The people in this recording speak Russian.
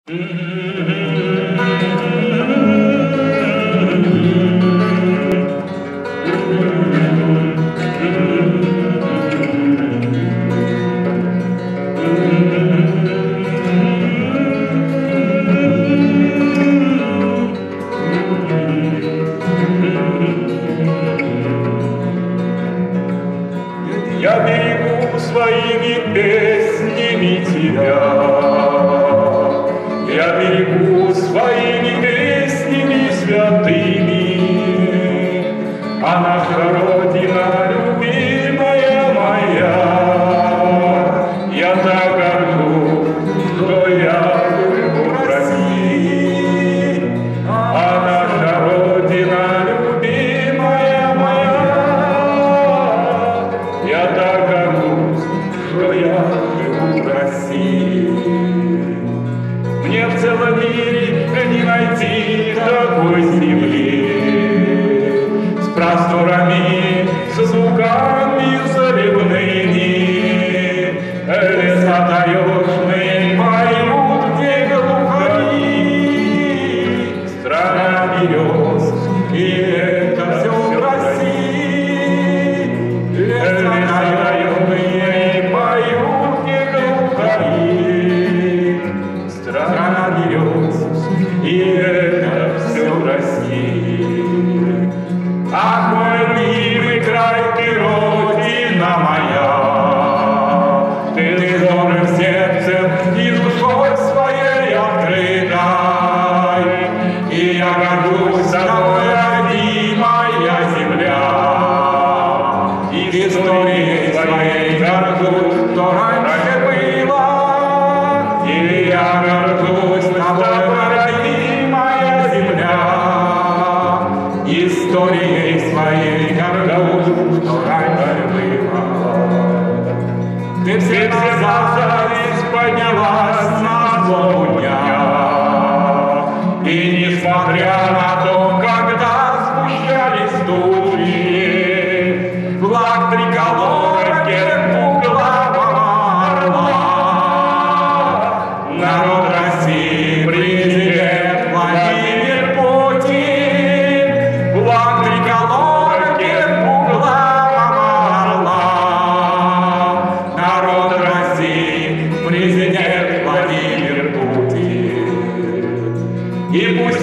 Я берегу своими песнями тебя, я берегу своими песнями святыми, а наша Родина, любимая моя, я так горду, что я живу в России, а наша Родина, любимая моя, я так горжусь, что я живу в России. Мне в целом мире не найти такой земли с просторами, с звуками заливными. Леса таежные поют, где глухари, страна берез, и это все в России. Леса таежные поют, где глухари, страна берез, и это все в России. Ах, мой любимый край, ты родина моя, ты добрым сердцем и душой своей открытой, и я горжусь тобой, родимая земля, историей своей горжусь, что раньше было, и я горжусь тобой, родимая земля, историей своей горжусь, что раньше было. Ты все зависть поднялась на злобу дня, и несмотря на то, когда спущались тучи, флаг триколора гербуглавого орла, народ России, президент Владимир Путин, флаг триколора гербуглавого орла, народ России, президент Владимир Путин. И пусть